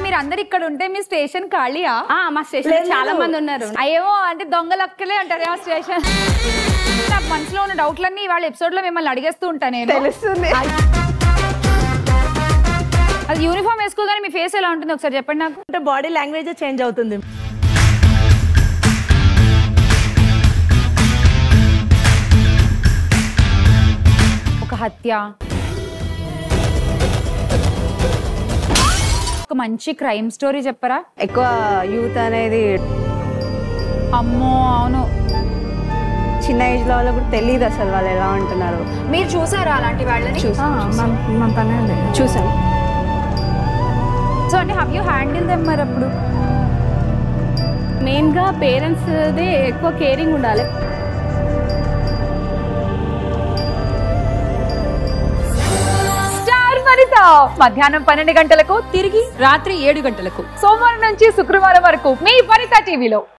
మీరు అందరు ఇక్కడ ఉంటే మీ స్టేషన్ ఖాళీయా? మా స్టేషన్ చాలా మంది ఉన్నారు. అయ్యేమో అంటే దొంగలక్కలే అంటారు ఆ స్టేషన్. నాకు మనసులో ఉన్న డౌట్లన్నీ ఇవాళ ఎపిసోడ్ లో మిమ్మల్ని అడిగేస్తూ ఉంటాను నేను. తెలుస్తుంది. అది యూనిఫామ్ వేసుకోగానే మీ ఫేస్ ఎలా ఉంటుంది ఒకసారి చెప్పండి నాకు. అంటే బాడీ లాంగ్వేజ్ చేంజ్ అవుతుంది. ఒక హత్య, ఒక మంచి క్రైమ్ స్టోరీ చెప్పరా? ఎక్కువ యూత్ అనేది అమ్మో అవును, చిన్న ఏజ్ లో వాళ్ళకు కూడా తెలియదు అసలు వాళ్ళు ఎలా ఉంటున్నారు. మీరు చూసారా అలాంటి వాళ్ళని? చూసాను. సో అంటే హౌ యూ హ్యాండిల్ దెమ్ మరి అప్పుడు? మెయిన్ గా పేరెంట్స్ దే ఎక్కువ కేరింగ్ ఉండాలి. స్టార్ వనిత మధ్యాహ్నం 12 గంటలకు, తిరిగి రాత్రి 7 గంటలకు, సోమవారం నుంచి శుక్రవారం వరకు మీ వనిత టీవీలో.